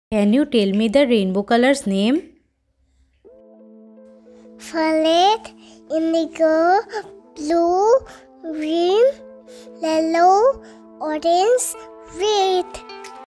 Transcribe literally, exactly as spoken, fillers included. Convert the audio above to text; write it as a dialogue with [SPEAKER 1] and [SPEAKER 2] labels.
[SPEAKER 1] Can you tell me the rainbow colors name?
[SPEAKER 2] Violet, indigo, blue, green, yellow, orange, red.